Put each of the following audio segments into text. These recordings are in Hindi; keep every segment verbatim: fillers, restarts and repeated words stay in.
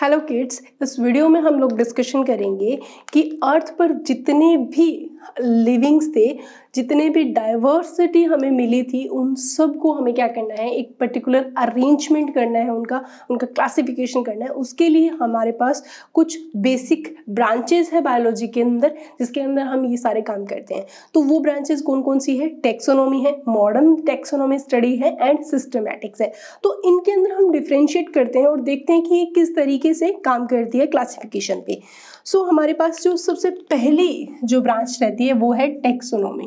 हेलो किड्स, इस वीडियो में हम लोग डिस्कशन करेंगे कि अर्थ पर जितने भी लिविंग्स थे, जितने भी डाइवर्सिटी हमें मिली थी, उन सब को हमें क्या करना है, एक पर्टिकुलर अरेंजमेंट करना है, उनका उनका क्लासिफिकेशन करना है। उसके लिए हमारे पास कुछ बेसिक ब्रांचेस है बायोलॉजी के अंदर, जिसके अंदर हम ये सारे काम करते हैं। तो वो ब्रांचेस कौन कौन सी है? टेक्सोनोमी है, मॉडर्न टेक्सोनोमी स्टडी है एंड सिस्टमैटिक्स है। तो इनके अंदर हम डिफ्रेंशिएट करते हैं और देखते हैं कि ये किस तरीके से काम करती है क्लासिफिकेशन पे। सो so, हमारे पास जो सबसे पहली जो ब्रांच रहती है वो है टेक्सोनोमी।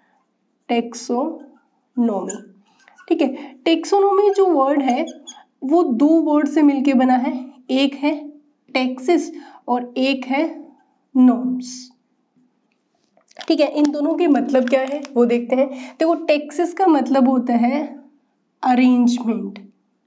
टेक्सोनोमी, ठीक है। टेक्सोनोमी जो वर्ड है वो दो वर्ड से मिलके बना है, एक है टेक्सिस और एक है नॉर्म्स, ठीक है। इन दोनों के मतलब क्या है वो देखते हैं। देखो, टेक्सिस का मतलब होता है अरेंजमेंट,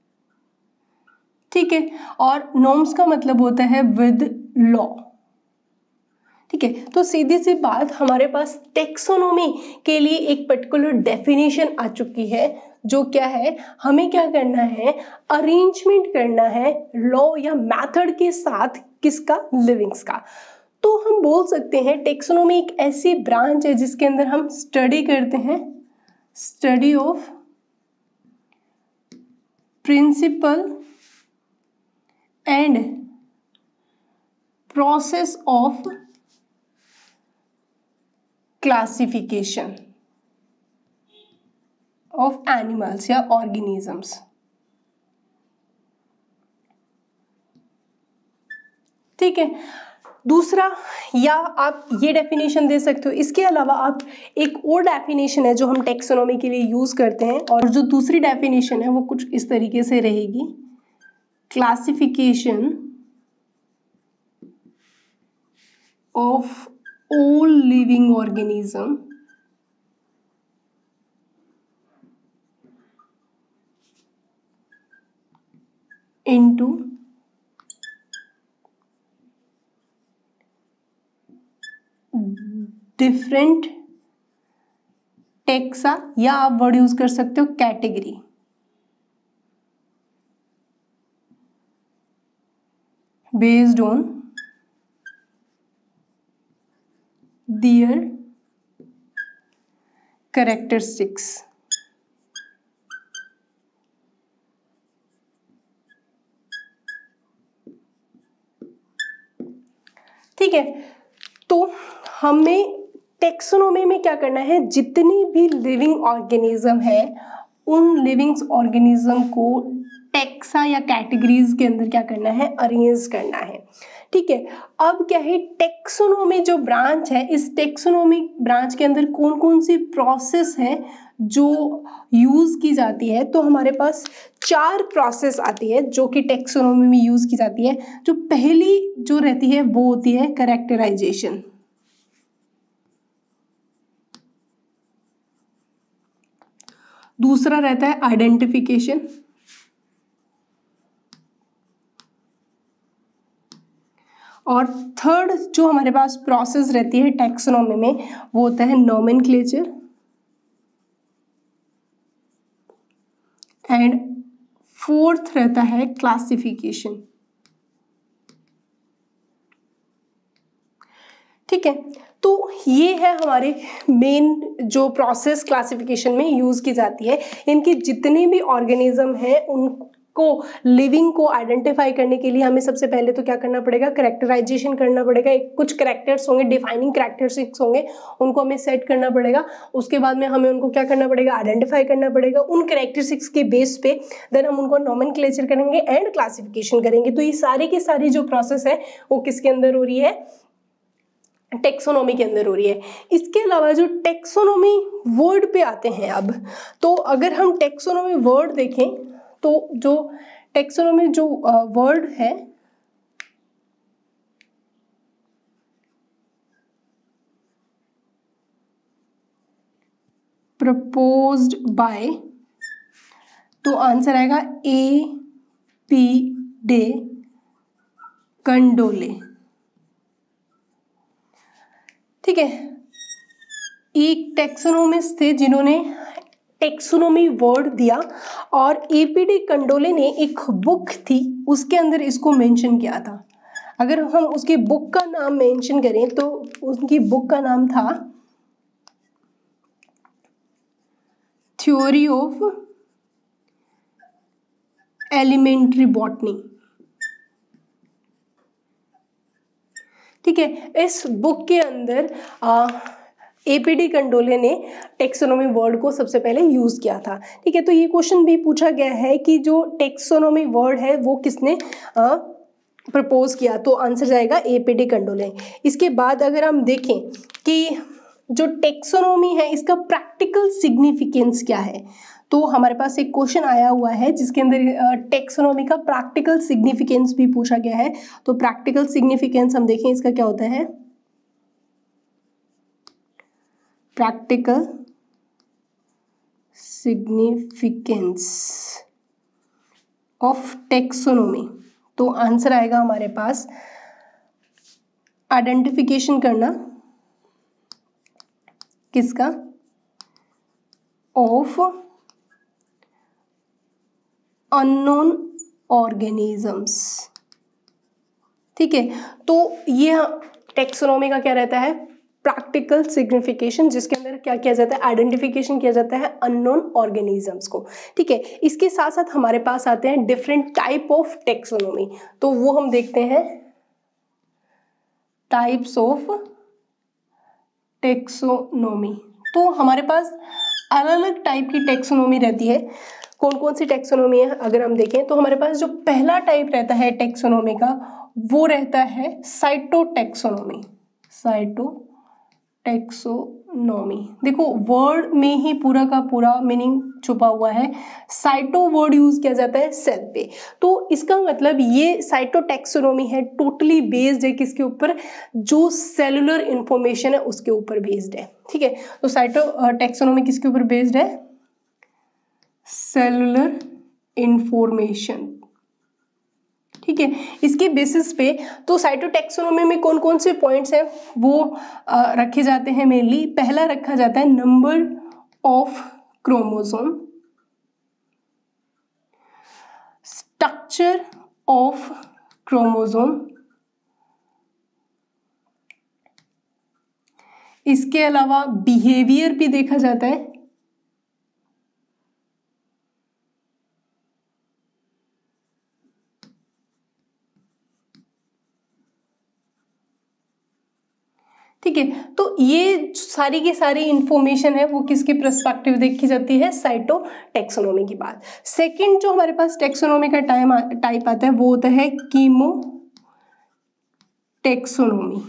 ठीक है, और नॉर्म्स का मतलब होता है विद लॉ, ठीक है। तो सीधी सी बात, हमारे पास टेक्सोनोमी के लिए एक पर्टिकुलर डेफिनेशन आ चुकी है, जो क्या है, हमें क्या करना है, अरेंजमेंट करना है लॉ या मेथड के साथ, किसका? लिविंग्स का। तो हम बोल सकते हैं टेक्सोनोमी एक ऐसी ब्रांच है जिसके अंदर हम स्टडी करते हैं, study of principle and process of classification of animals या ऑर्गेनिजम्स, ठीक है। दूसरा, या आप ये डेफिनेशन दे सकते हो। इसके अलावा आप एक और डेफिनेशन है जो हम टेक्सोनोमी के लिए यूज करते हैं, और जो दूसरी डेफिनेशन है वो कुछ इस तरीके से रहेगी, classification of all living organism into different taxa, या आप वर्ड यूज कर सकते हो category, based on their characteristics, ठीक है। तो हमें टेक्सोनोमी में क्या करना है, जितनी भी लिविंग ऑर्गेनिज्म है उन लिविंग ऑर्गेनिज्म को टेक्सा या कैटेगरीज के अंदर क्या करना है, अरेंज करना है, ठीक है। अब क्या है, टेक्सोनोमी जो ब्रांच है, इस टेक्सोनोमी ब्रांच के अंदर कौन कौन सी प्रोसेस है जो यूज की जाती है। तो हमारे पास चार प्रोसेस आती है जो कि टेक्सोनोमी में यूज की जाती है। जो पहली जो रहती है वो होती है कैरेक्टराइजेशन, दूसरा रहता है आइडेंटिफिकेशन, और थर्ड जो हमारे पास प्रोसेस रहती है टैक्सोनॉमी में वो होता है नोमेनक्लेचर, एंड फोर्थ रहता है क्लासिफिकेशन, ठीक है। तो ये है हमारे मेन जो प्रोसेस क्लासिफिकेशन में यूज की जाती है। इनके जितने भी ऑर्गेनिज्म हैं उनको लिविंग को आइडेंटिफाई करने के लिए हमें सबसे पहले तो क्या करना पड़ेगा, कैरेक्टराइजेशन करना पड़ेगा। एक कुछ कैरेक्टर्स होंगे, डिफाइनिंग कैरेक्टरिस्टिक्स होंगे, उनको हमें सेट करना पड़ेगा। उसके बाद में हमें उनको क्या करना पड़ेगा, आइडेंटिफाई करना पड़ेगा। उन कैरेक्टरिस्टिक्स के बेस पे देन हम उनको नोमेनक्लेचर करेंगे एंड क्लासिफिकेशन करेंगे। तो ये सारी की सारी जो प्रोसेस है वो किसके अंदर हो रही है, टेक्सोनोमी के अंदर हो रही है। इसके अलावा जो टेक्सोनोमी वर्ड पे आते हैं अब, तो अगर हम टेक्सोनोमी वर्ड देखें तो जो टेक्सोनोमी जो वर्ड है प्रपोज्ड बाय, तो आंसर आएगा ए पी डे कंडोले, ठीक है। एक टेक्सोनोमिस्ट थे जिन्होंने टेक्सोनोमी वर्ड दिया और एपीडी कंडोले ने एक बुक थी उसके अंदर इसको मेंशन किया था। अगर हम उसकी बुक का नाम मेंशन करें तो उनकी बुक का नाम था थ्योरी ऑफ एलिमेंट्री बॉटनी। ठीक है, इस बुक के अंदर एपीडी कंडोले ने टेक्सोनोमी वर्ड को सबसे पहले यूज किया था। ठीक है, तो ये क्वेश्चन भी पूछा गया है कि जो टेक्सोनोमी वर्ड है वो किसने प्रपोज किया, तो आंसर जाएगा एपीडी कंडोले। इसके बाद अगर हम देखें कि जो टेक्सोनोमी है इसका प्रैक्टिकल सिग्निफिकेंस क्या है, तो हमारे पास एक क्वेश्चन आया हुआ है जिसके अंदर टेक्सोनोमी का प्रैक्टिकल सिग्निफिकेंस भी पूछा गया है। तो प्रैक्टिकल सिग्निफिकेंस हम देखें इसका क्या होता है। प्रैक्टिकल सिग्निफिकेंस ऑफ टेक्सोनोमी, तो आंसर आएगा हमारे पास आइडेंटिफिकेशन करना किसका, ऑफ अननोन ऑर्गेनिजम्स। ठीक है, तो ये टेक्सोनोमी का क्या रहता है, प्रैक्टिकल सिग्निफिकेशन, जिसके अंदर क्या किया जाता है, आइडेंटिफिकेशन किया जाता है अननोन ऑर्गेनिजम्स को। ठीक है, इसके साथ साथ हमारे पास आते हैं डिफरेंट टाइप ऑफ टेक्सोनोमी, तो वो हम देखते हैं टाइप्स ऑफ टेक्सोनोमी। तो हमारे पास अलग अलग टाइप की टेक्सोनोमी रहती है। कौन कौन सी टेक्सोनोमी है अगर हम देखें तो हमारे पास जो पहला टाइप रहता है टेक्सोनोमी का वो रहता है साइटोटेक्सोनोमी। साइटोटेक्सोनोमी, देखो वर्ड में ही पूरा का पूरा मीनिंग छुपा हुआ है। साइटो वर्ड यूज किया जाता है सेल पे, तो इसका मतलब ये साइटोटेक्सोनोमी है टोटली बेस्ड है किसके ऊपर, जो सेलुलर इंफॉर्मेशन है उसके ऊपर बेस्ड है। ठीक है, तो साइटोटेक्सोनोमी किसके ऊपर बेस्ड है, सेलुलर इंफॉर्मेशन। ठीक है, इसके बेसिस पे तो साइटोटेक्सोनोमी में कौन कौन से पॉइंट्स हैं वो आ, रखे जाते हैं मेनली। पहला रखा जाता है number of chromosome, structure of chromosome, इसके अलावा बिहेवियर भी देखा जाता है। ठीक है, तो ये सारी की सारी इंफॉर्मेशन है वो किसके पर्सपेक्टिव देखी जाती है, साइटोटेक्सोनोमी की बात। सेकंड जो हमारे पास टेक्सोनोमी का टाइम टाइप आता है वो होता है कीमोटेक्सोनोमी।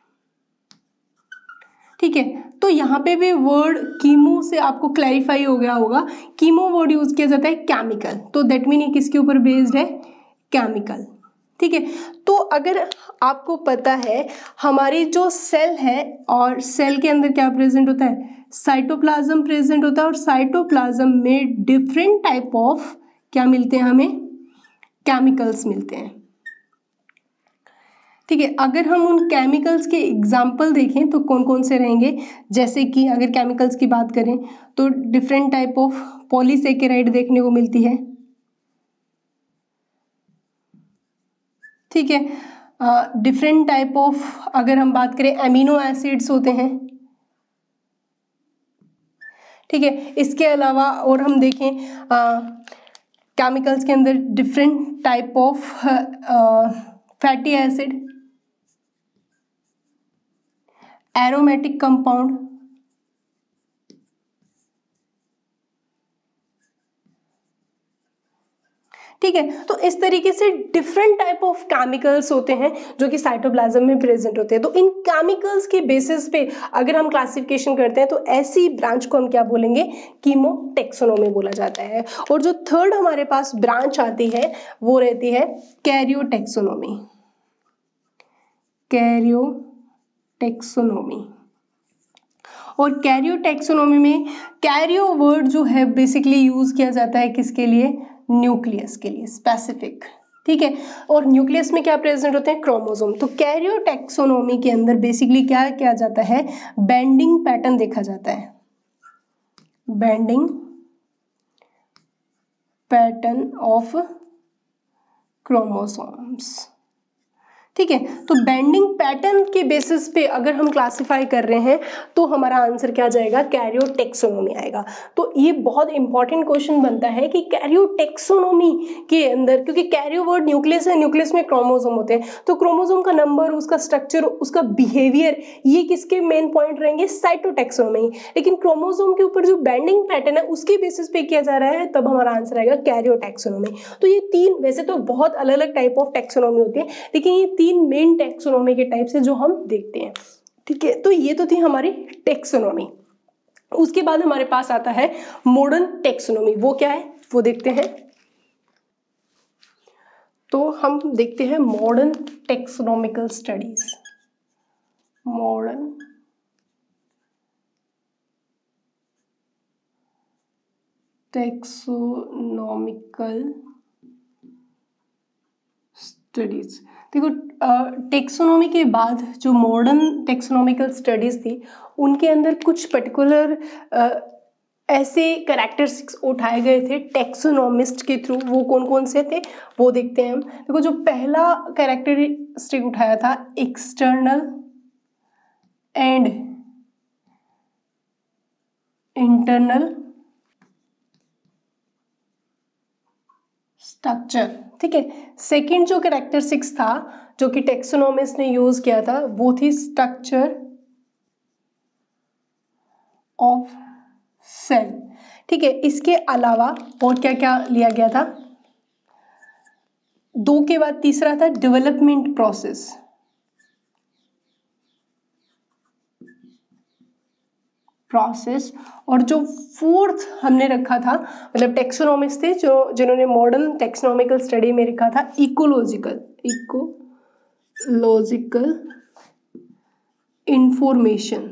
ठीक है, तो यहाँ पे भी वर्ड कीमो से आपको क्लैरिफाई हो गया होगा। कीमो वर्ड यूज किया जाता है केमिकल, तो दैट मीन किसके ऊपर बेस्ड है, केमिकल। ठीक है, तो अगर आपको पता है हमारी जो सेल है और सेल के अंदर क्या प्रेजेंट होता है, साइटोप्लाज्म प्रेजेंट होता है और साइटोप्लाज्म में डिफरेंट टाइप ऑफ क्या मिलते हैं हमें, केमिकल्स मिलते हैं। ठीक है, अगर हम उन केमिकल्स के एग्जाम्पल देखें तो कौन कौन से रहेंगे, जैसे कि अगर केमिकल्स की बात करें तो डिफरेंट टाइप ऑफ पॉलीसेकेराइड देखने को मिलती है। ठीक है, डिफरेंट टाइप ऑफ अगर हम बात करें एमिनो एसिड्स होते हैं। ठीक है, इसके अलावा और हम देखें केमिकल्स के अंदर different type of fatty acid, aromatic compound, ठीक है, तो इस तरीके से डिफरेंट टाइप ऑफ केमिकल्स होते हैं जो कि साइटोप्लाज्म में प्रेजेंट होते हैं। तो इन केमिकल्स के बेसिस पे अगर हम क्लासिफिकेशन करते हैं तो ऐसी ब्रांच को हम क्या बोलेंगे, कीमोटेक्सोनोमी बोला जाता है। और जो थर्ड हमारे पास ब्रांच आती है वो रहती है कैरियोटेक्सोनोमी। कैरियोटेक्सोनोमी, और कैरियोटेक्सोनोमी में कैरियो वर्ड जो है बेसिकली यूज किया जाता है किसके लिए, न्यूक्लियस के लिए स्पेसिफिक। ठीक है, और न्यूक्लियस में क्या प्रेजेंट होते हैं, क्रोमोसोम। तो कैरियोटेक्सोनोमी के अंदर बेसिकली क्या किया जाता है, बेंडिंग पैटर्न देखा जाता है, बेंडिंग पैटर्न ऑफ क्रोमोसोम्स। ठीक है, तो बेंडिंग पैटर्न के बेसिस पे अगर हम क्लासिफाई कर रहे हैं तो हमारा आंसर क्या जाएगा, कैरियोटेक्सोनोमी आएगा। तो ये बहुत इंपॉर्टेंट क्वेश्चन बनता है कि कैरियोटेक्सोनोमी के अंदर, क्योंकि कैरियो वर्ड न्यूक्लियस है, न्यूक्लियस में क्रोमोसोम होते हैं, तो क्रोमोसोम का नंबर, उसका स्ट्रक्चर, उसका बिहेवियर, ये किसके मेन पॉइंट रहेंगे, साइटोटेक्सोनोमी। लेकिन क्रोमोसोम के ऊपर जो बेंडिंग पैटर्न है उसके बेसिस पे किया जा रहा है, तब हमारा आंसर आएगा कैरियोटेक्सोनोमी। तो ये तीन, वैसे तो बहुत अलग अलग टाइप ऑफ टेक्सोनोमी होती है, लेकिन ये तीन मेन टेक्सोनोमी के टाइप से जो हम देखते हैं। ठीक है, तो ये तो थी हमारी टेक्सोनोमी। उसके बाद हमारे पास आता है मॉडर्न टेक्सोनोमी। वो क्या है वो देखते हैं। तो हम देखते हैं modern taxonomical studies. Modern taxonomical studies. देखो, टेक्सोनोमी के बाद जो मॉडर्न टेक्सोनोमिकल स्टडीज थी, उनके अंदर कुछ पर्टिकुलर ऐसे कैरेक्टरिस्टिक्स उठाए गए थे टेक्सोनोमिस्ट के थ्रू। वो कौन कौन से थे वो देखते हैं हम। देखो, जो पहला कैरेक्टरिस्टिक उठाया था, एक्सटर्नल एंड इंटरनल स्ट्रक्चर। ठीक है, सेकंड जो कैरेक्टरिस्टिक्स था जो कि टेक्सोनोमिस्ट ने यूज किया था, वो थी स्ट्रक्चर ऑफ सेल। ठीक है, इसके अलावा और क्या क्या लिया गया था, दो के बाद तीसरा था डेवलपमेंट प्रोसेस। प्रोसेस और जो फोर्थ हमने रखा था, मतलब टेक्सोनोमिक्स थे जो जिन्होंने मॉडर्न टेक्सोनोमिकल स्टडी में रखा था, ecological ecological information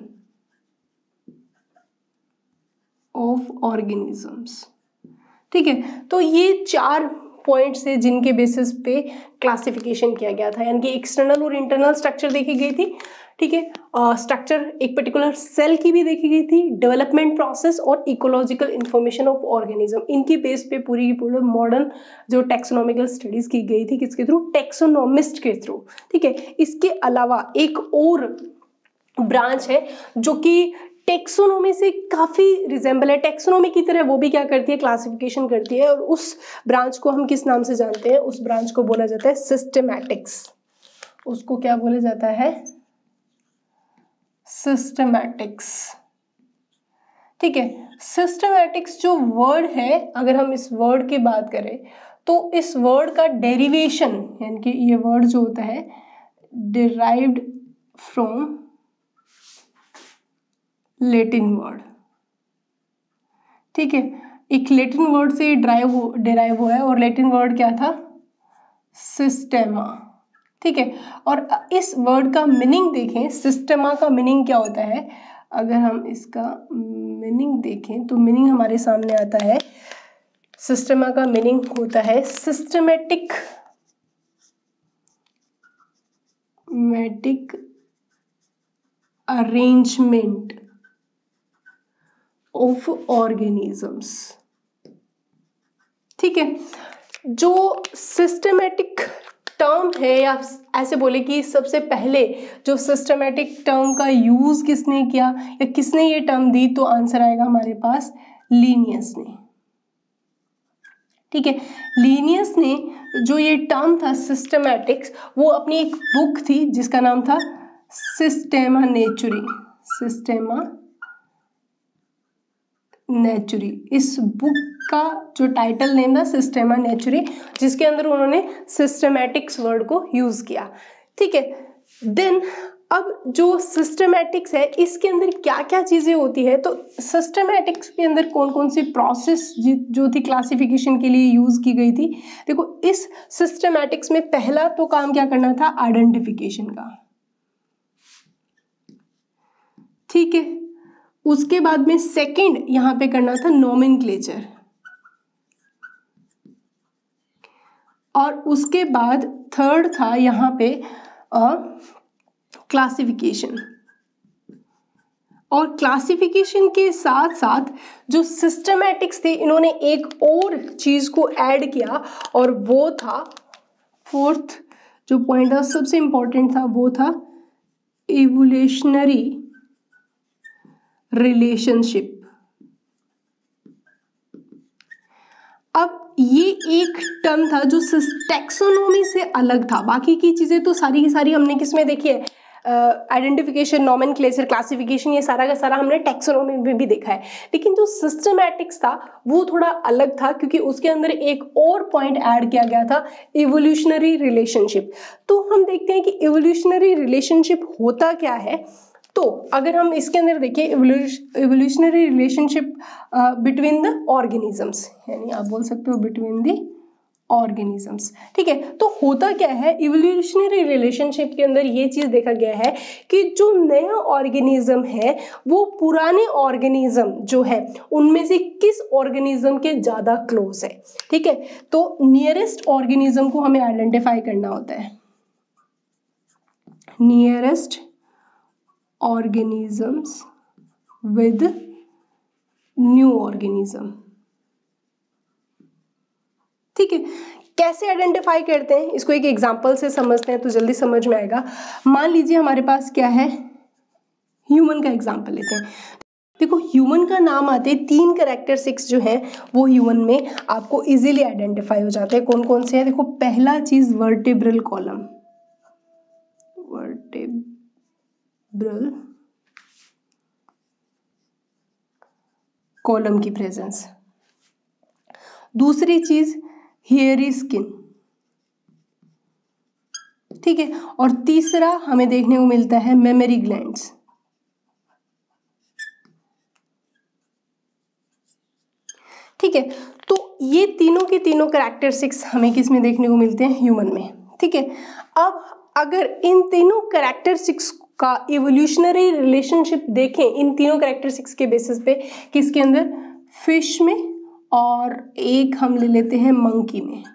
of organisms. ठीक है, तो ये चार पॉइंट्स है जिनके बेसिस पे क्लासिफिकेशन किया गया था, यानी कि एक्सटर्नल और इंटरनल स्ट्रक्चर देखी गई थी। ठीक है, स्ट्रक्चर एक पर्टिकुलर सेल की भी देखी गई थी, डेवलपमेंट प्रोसेस और इकोलॉजिकल इंफॉर्मेशन ऑफ ऑर्गेनिज्म। इनकी बेस पे पूरी की पूरी मॉडर्न जो टेक्सोनोमिकल स्टडीज की गई थी, किसके थ्रू, टेक्सोनोमिस्ट के थ्रू। ठीक है, इसके अलावा एक और ब्रांच है जो कि टेक्सोनोमी से काफी रिजेंबल है, टेक्सोनोमी की तरह वो भी क्या करती है, क्लासिफिकेशन करती है। और उस ब्रांच को हम किस नाम से जानते हैं, उस ब्रांच को बोला जाता है सिस्टेमैटिक्स। उसको क्या बोला जाता है, सिस्टेमैटिक्स। ठीक है, सिस्टेमैटिक्स जो वर्ड है, अगर हम इस वर्ड की बात करें तो इस वर्ड का डेरिवेशन, यानी कि ये वर्ड जो होता है डिराइव्ड फ्रॉम लैटिन वर्ड। ठीक है, एक लैटिन वर्ड से ड्राइव हो डिराइव हुआ है, और लैटिन वर्ड क्या था, सिस्टेमा। ठीक है, और इस वर्ड का मीनिंग देखें, सिस्टेमा का मीनिंग क्या होता है, अगर हम इसका मीनिंग देखें तो मीनिंग हमारे सामने आता है, सिस्टेमा का मीनिंग होता है systematic matic arrangement of organisms. ठीक है, जो सिस्टमेटिक टर्म है, या ऐसे बोले कि सबसे पहले जो सिस्टमेटिक टर्म का यूज किसने किया या किसने ये टर्म दी, तो आंसर आएगा हमारे पास लीनियस ने। ठीक है, लीनियस ने जो ये टर्म था सिस्टमैटिक्स, वो अपनी एक बुक थी जिसका नाम था सिस्टेमा नेचुरी। सिस्टेमा नेचुरी, इस बुक का जो टाइटल नेम था सिस्टेमा नेचुरी, जिसके अंदर उन्होंने सिस्टमैटिक्स वर्ड को यूज किया। ठीक है, देन अब जो सिस्टमैटिक्स है, इसके अंदर क्या क्या चीजें होती है, तो सिस्टमैटिक्स के अंदर कौन कौन सी प्रोसेस जो थी क्लासिफिकेशन के लिए यूज की गई थी। देखो, इस सिस्टमैटिक्स में पहला तो काम क्या करना था, आइडेंटिफिकेशन का। ठीक है, उसके बाद में सेकंड यहां पे करना था नोमेनक्लेचर, और उसके बाद थर्ड था यहां पे क्लासिफिकेशन, और क्लासिफिकेशन के साथ साथ जो सिस्टमैटिक्स थे, इन्होंने एक और चीज को ऐड किया और वो था फोर्थ जो पॉइंट था सबसे इंपॉर्टेंट था, वो था इवोल्यूशनरी रिलेशनशिप। अब ये एक टर्म था जो टैक्सोनॉमी से अलग था। बाकी की चीजें तो सारी की सारी हमने किसमें देखी है, आइडेंटिफिकेशन, नॉमेनक्लेचर, क्लासिफिकेशन, ये सारा का सारा हमने टैक्सोनॉमी में भी देखा है। लेकिन जो सिस्टमैटिक्स था वो थोड़ा अलग था, क्योंकि उसके अंदर एक और पॉइंट ऐड किया गया था, इवोल्यूशनरी रिलेशनशिप। तो हम देखते हैं कि इवोल्यूशनरी रिलेशनशिप होता क्या है। तो अगर हम इसके अंदर देखें, evolutionary relationship between the organisms, यानी आप बोल सकते हो बिटवीन द ऑर्गेनिजम्स, ठीक है। तो होता क्या है, इवोल्यूशनरी रिलेशनशिप के अंदर ये चीज देखा गया है कि जो नया ऑर्गेनिज्म है वो पुराने ऑर्गेनिज्म जो है उनमें से किस ऑर्गेनिज्म के ज्यादा क्लोज है, ठीक है। तो नियरेस्ट ऑर्गेनिज्म को हमें आइडेंटिफाई करना होता है, nearest organisms with new organism, ठीक है। कैसे आइडेंटिफाई करते हैं, इसको एक एग्जांपल से समझते हैं तो जल्दी समझ में आएगा। मान लीजिए हमारे पास क्या है, ह्यूमन का एग्जांपल लेते हैं। देखो ह्यूमन का नाम आते ही तीन कैरेक्टरिस्टिक्स जो है वो ह्यूमन में आपको इजीली आइडेंटिफाई हो जाते हैं। कौन कौन से हैं, देखो पहला चीज वर्टिब्रल कॉलम, वर्टिब्रल कॉलम की प्रेजेंस। दूसरी चीज हेयरी स्किन, ठीक है। और तीसरा हमें देखने को मिलता है मेमोरी ग्लैंड्स, ठीक है। तो ये तीनों के तीनों कैरेक्टरिस्टिक्स हमें किस में देखने को मिलते हैं, ह्यूमन में, ठीक है। अब अगर इन तीनों कैरेक्टरिस्टिक्स का इवोल्यूशनरी रिलेशनशिप देखें इन तीनों कैरेक्टरिस्टिक्स के बेसिस पे, किसके अंदर, फिश में, और एक हम ले लेते हैं मंकी में,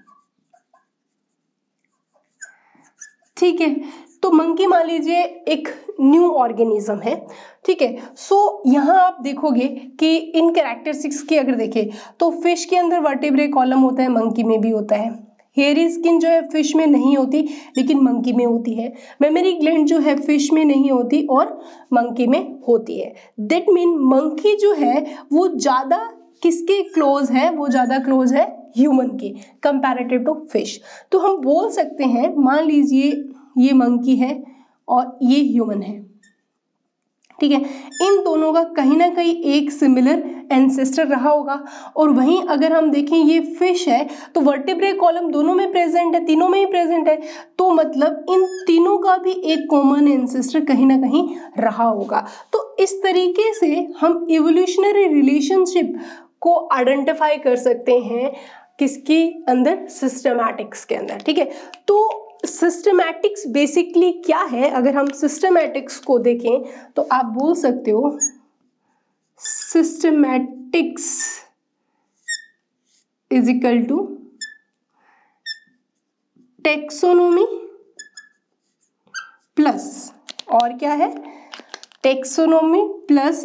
ठीक है। तो मंकी मान लीजिए एक न्यू ऑर्गेनिज्म है, ठीक है। सो यहाँ आप देखोगे कि इन कैरेक्टरिस्टिक्स की अगर देखें तो फिश के अंदर वर्टिब्रल कॉलम होता है, मंकी में भी होता है। हेयरी स्किन जो है फिश में नहीं होती लेकिन मंकी में होती है। मेमोरी ग्लैंड जो है फिश में नहीं होती और मंकी में होती है। दैट मीन मंकी जो है वो ज्यादा किसके क्लोज है, वो ज्यादा क्लोज है ह्यूमन के कंपैरेटिव टू फिश। तो हम बोल सकते हैं, मान लीजिए ये मंकी है और ये ह्यूमन है, ठीक है। इन दोनों का कहीं ना कहीं एक सिमिलर एंसेस्टर रहा होगा। और वहीं अगर हम देखें ये फिश है तो वर्टिब्रल कॉलम दोनों में प्रेजेंट है, तीनों में ही प्रेजेंट है, तो मतलब इन तीनों का भी एक कॉमन एंसेस्टर कहीं ना कहीं रहा होगा। तो इस तरीके से हम इवोल्यूशनरी रिलेशनशिप को आइडेंटिफाई कर सकते हैं किसके अंदर, सिस्टमैटिक्स के अंदर, ठीक है। तो सिस्टमैटिक्स बेसिकली क्या है, अगर हम सिस्टमैटिक्स को देखें तो आप बोल सकते हो systematics is equal to taxonomy plus, और क्या है, टेक्सोनोमी प्लस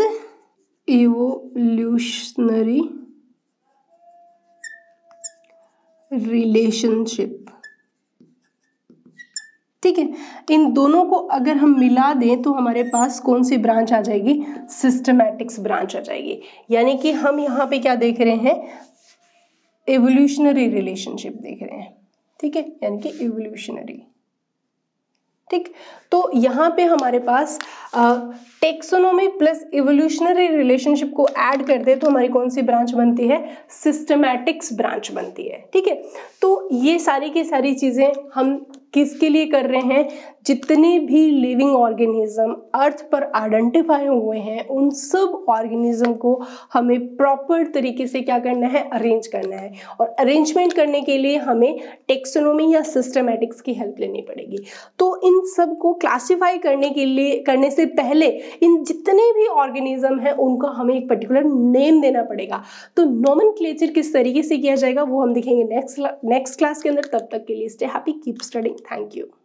इवोल्यूशनरी रिलेशनशिप, ठीक है। इन दोनों को अगर हम मिला दें तो हमारे पास कौन सी ब्रांच आ जाएगी, सिस्टमैटिक्स ब्रांच आ जाएगी। यानी कि हम यहाँ पे क्या देख रहे हैं, एवोल्यूशनरी रिलेशनशिप देख रहे हैं, ठीक है, यानी कि एवोल्यूशनरी, ठीक। तो यहाँ पे हमारे पास टेक्सोनोमी प्लस इवोल्यूशनरी रिलेशनशिप को ऐड कर दे तो हमारी कौन सी ब्रांच बनती है, सिस्टमैटिक्स ब्रांच बनती है, ठीक है। तो ये सारी की सारी चीजें हम किसके लिए कर रहे हैं, जितने भी लिविंग ऑर्गेनिज्म अर्थ पर आइडेंटिफाई हुए हैं उन सब ऑर्गेनिज्म को हमें प्रॉपर तरीके से क्या करना है, अरेंज करना है। और अरेंजमेंट करने के लिए हमें टेक्सोनोमी या सिस्टमैटिक्स की हेल्प लेनी पड़ेगी। तो इन सब को क्लासिफाई करने के लिए करने से पहले इन जितने भी ऑर्गेनिज्म हैं उनका हमें एक पर्टिकुलर नेम देना पड़ेगा। तो नोमेनक्लेचर किस तरीके से किया जाएगा वो हम देखेंगे नेक्स्ट नेक्स्ट क्लास के अंदर। तब तक के लिए stay happy, keep studying, thank you.